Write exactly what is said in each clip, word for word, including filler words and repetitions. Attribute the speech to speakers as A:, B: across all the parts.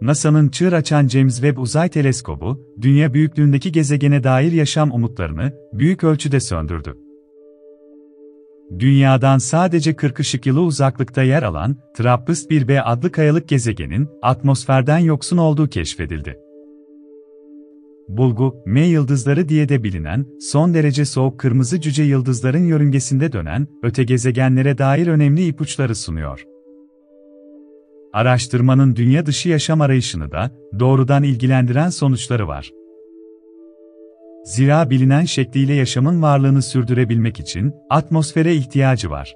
A: NASA'nın çığır açan James Webb Uzay Teleskobu, dünya büyüklüğündeki gezegene dair yaşam umutlarını büyük ölçüde söndürdü. Dünyadan sadece kırk ışık yılı uzaklıkta yer alan TRAPPIST bir b adlı kayalık gezegenin atmosferden yoksun olduğu keşfedildi. Bulgu, M yıldızları diye de bilinen, son derece soğuk kırmızı cüce yıldızların yörüngesinde dönen öte gezegenlere dair önemli ipuçları sunuyor. Araştırmanın dünya dışı yaşam arayışını da doğrudan ilgilendiren sonuçları var. Zira bilinen şekliyle yaşamın varlığını sürdürebilmek için atmosfere ihtiyacı var.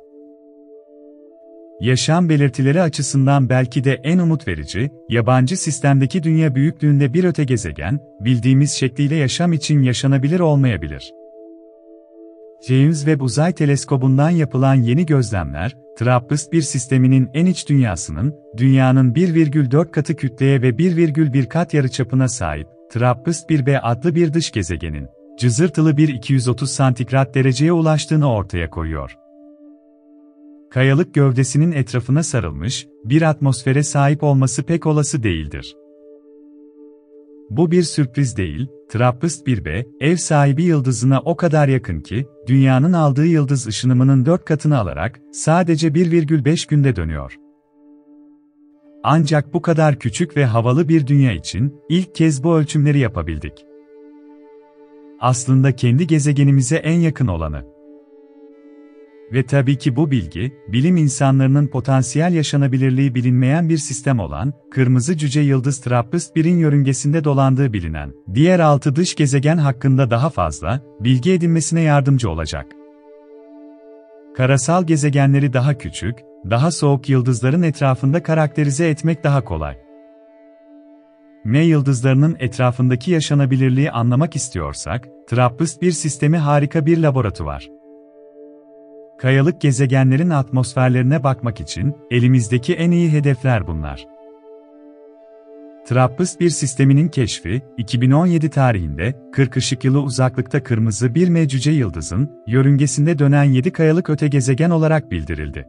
A: Yaşam belirtileri açısından belki de en umut verici, yabancı sistemdeki dünya büyüklüğünde bir öte gezegen, bildiğimiz şekliyle yaşam için yaşanabilir olmayabilir. James Webb Uzay Teleskobu'ndan yapılan yeni gözlemler, TRAPPIST bir sisteminin en iç dünyasının, dünyanın bir virgül dört katı kütleye ve bir virgül bir kat yarıçapına sahip, TRAPPIST bir b adlı bir dış gezegenin, cızırtılı bir iki yüz otuz santigrat dereceye ulaştığını ortaya koyuyor. Kayalık gövdesinin etrafına sarılmış, bir atmosfere sahip olması pek olası değildir. Bu bir sürpriz değil, TRAPPIST bir b, ev sahibi yıldızına o kadar yakın ki, Dünya'nın aldığı yıldız ışınımının dört katını alarak, sadece bir virgül beş günde dönüyor. Ancak bu kadar küçük ve havalı bir dünya için, ilk kez bu ölçümleri yapabildik. Aslında kendi gezegenimize en yakın olanı. Ve tabii ki bu bilgi, bilim insanlarının potansiyel yaşanabilirliği bilinmeyen bir sistem olan, kırmızı cüce yıldız TRAPPIST birin yörüngesinde dolandığı bilinen, diğer altı dış gezegen hakkında daha fazla, bilgi edinmesine yardımcı olacak. Karasal gezegenleri daha küçük, daha soğuk yıldızların etrafında karakterize etmek daha kolay. M yıldızlarının etrafındaki yaşanabilirliği anlamak istiyorsak, TRAPPIST bir sistemi harika bir laboratuvar. Kayalık gezegenlerin atmosferlerine bakmak için, elimizdeki en iyi hedefler bunlar. TRAPPIST bir sisteminin keşfi, iki bin on yedi tarihinde, kırk ışık yılı uzaklıkta kırmızı bir M cüce yıldızın, yörüngesinde dönen yedi kayalık öte gezegen olarak bildirildi.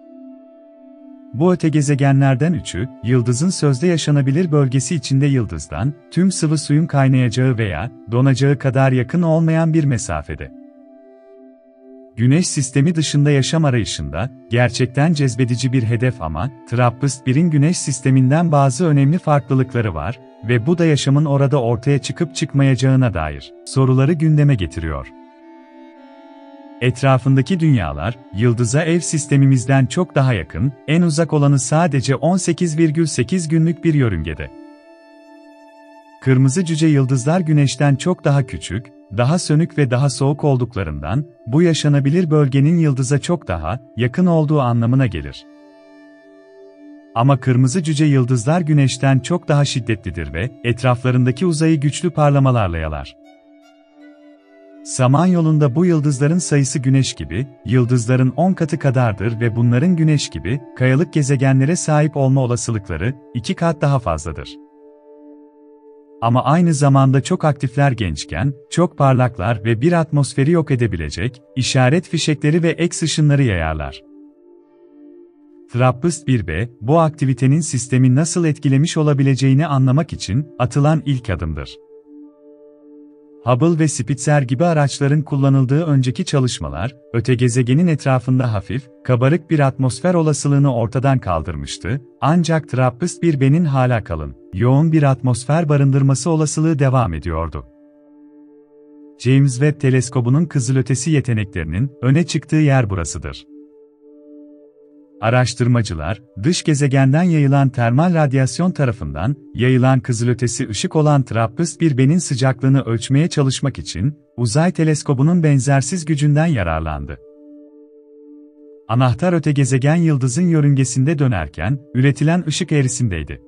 A: Bu öte gezegenlerden üçü, yıldızın sözde yaşanabilir bölgesi içinde yıldızdan, tüm sıvı suyun kaynayacağı veya donacağı kadar yakın olmayan bir mesafede. Güneş sistemi dışında yaşam arayışında, gerçekten cezbedici bir hedef ama, TRAPPIST birin Güneş sisteminden bazı önemli farklılıkları var ve bu da yaşamın orada ortaya çıkıp çıkmayacağına dair soruları gündeme getiriyor. Etrafındaki dünyalar, yıldıza ev sistemimizden çok daha yakın, en uzak olanı sadece on sekiz virgül sekiz günlük bir yörüngede. Kırmızı cüce yıldızlar Güneş'ten çok daha küçük, daha sönük ve daha soğuk olduklarından, bu yaşanabilir bölgenin yıldıza çok daha yakın olduğu anlamına gelir. Ama kırmızı cüce yıldızlar Güneş'ten çok daha şiddetlidir ve etraflarındaki uzayı güçlü parlamalarla yalar. Samanyolu'nda bu yıldızların sayısı Güneş gibi, yıldızların on katı kadardır ve bunların Güneş gibi, kayalık gezegenlere sahip olma olasılıkları, iki kat daha fazladır. Ama aynı zamanda çok aktifler gençken, çok parlaklar ve bir atmosferi yok edebilecek, işaret fişekleri ve X ışınları yayarlar. TRAPPIST bir b, bu aktivitenin sistemi nasıl etkilemiş olabileceğini anlamak için atılan ilk adımdır. Hubble ve Spitzer gibi araçların kullanıldığı önceki çalışmalar, öte gezegenin etrafında hafif, kabarık bir atmosfer olasılığını ortadan kaldırmıştı, ancak TRAPPIST bir b'nin hala kalın, yoğun bir atmosfer barındırması olasılığı devam ediyordu. James Webb Teleskobu'nun kızılötesi yeteneklerinin öne çıktığı yer burasıdır. Araştırmacılar, dış gezegenden yayılan termal radyasyon tarafından yayılan kızılötesi ışık olan TRAPPIST bir b'nin sıcaklığını ölçmeye çalışmak için, uzay teleskobunun benzersiz gücünden yararlandı. Anahtar öte gezegen yıldızın yörüngesinde dönerken, üretilen ışık eğrisindeydi.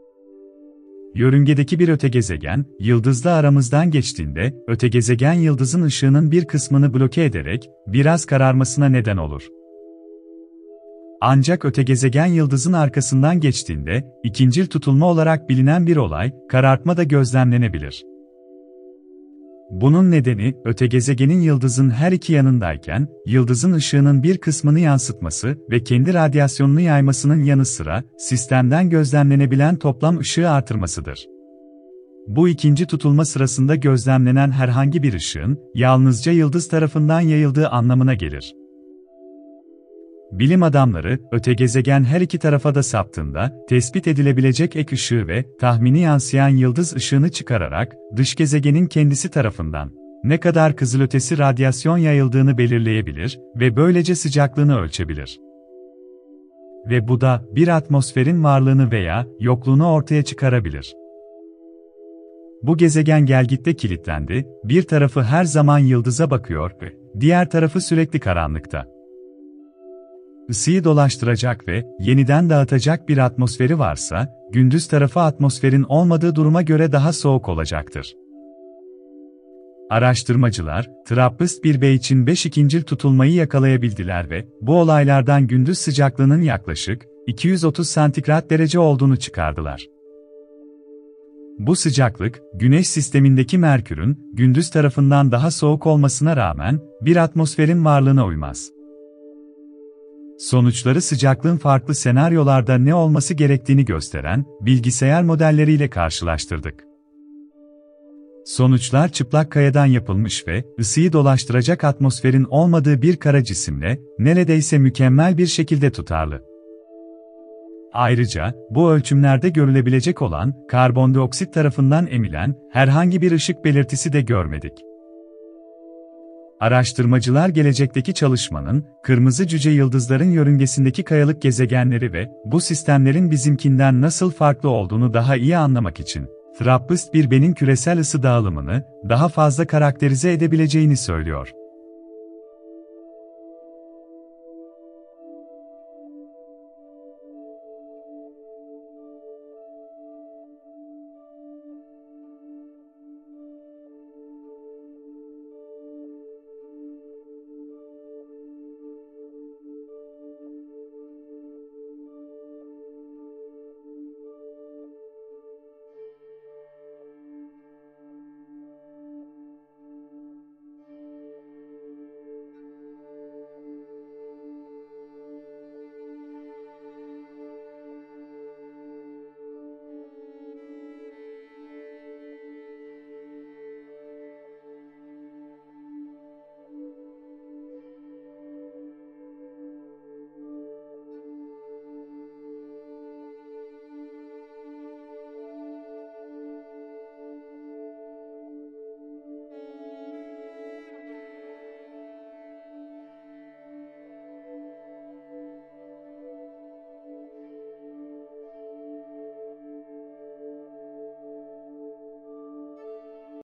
A: Yörüngedeki bir öte gezegen, yıldızla aramızdan geçtiğinde, öte gezegen yıldızın ışığının bir kısmını bloke ederek, biraz kararmasına neden olur. Ancak öte gezegen yıldızın arkasından geçtiğinde, ikincil tutulma olarak bilinen bir olay, karartma da gözlemlenebilir. Bunun nedeni, ötegezegenin yıldızın her iki yanındayken, yıldızın ışığının bir kısmını yansıtması ve kendi radyasyonunu yaymasının yanı sıra, sistemden gözlemlenebilen toplam ışığı artırmasıdır. Bu ikinci tutulma sırasında gözlemlenen herhangi bir ışığın, yalnızca yıldız tarafından yayıldığı anlamına gelir. Bilim adamları, ötegezegen her iki tarafa da saptığında, tespit edilebilecek ek ışığı ve tahmini yansıyan yıldız ışığını çıkararak, dış gezegenin kendisi tarafından ne kadar kızılötesi radyasyon yayıldığını belirleyebilir ve böylece sıcaklığını ölçebilir. Ve bu da, bir atmosferin varlığını veya yokluğunu ortaya çıkarabilir. Bu gezegen gelgitte kilitlendi, bir tarafı her zaman yıldıza bakıyor ve diğer tarafı sürekli karanlıkta. Isıyı dolaştıracak ve yeniden dağıtacak bir atmosferi varsa, gündüz tarafı atmosferin olmadığı duruma göre daha soğuk olacaktır. Araştırmacılar, TRAPPIST bir b için beş ikincil tutulmayı yakalayabildiler ve bu olaylardan gündüz sıcaklığının yaklaşık iki yüz otuz santigrat derece olduğunu çıkardılar. Bu sıcaklık, Güneş sistemindeki Merkür'ün gündüz tarafından daha soğuk olmasına rağmen bir atmosferin varlığına uymaz. Sonuçları sıcaklığın farklı senaryolarda ne olması gerektiğini gösteren bilgisayar modelleriyle karşılaştırdık. Sonuçlar çıplak kayadan yapılmış ve ısıyı dolaştıracak atmosferin olmadığı bir kara cisimle neredeyse mükemmel bir şekilde tutarlı. Ayrıca, bu ölçümlerde görülebilecek olan karbondioksit tarafından emilen herhangi bir ışık belirtisi de görmedik. Araştırmacılar gelecekteki çalışmanın, kırmızı cüce yıldızların yörüngesindeki kayalık gezegenleri ve bu sistemlerin bizimkinden nasıl farklı olduğunu daha iyi anlamak için, TRAPPIST bir b'nin küresel ısı dağılımını daha fazla karakterize edebileceğini söylüyor.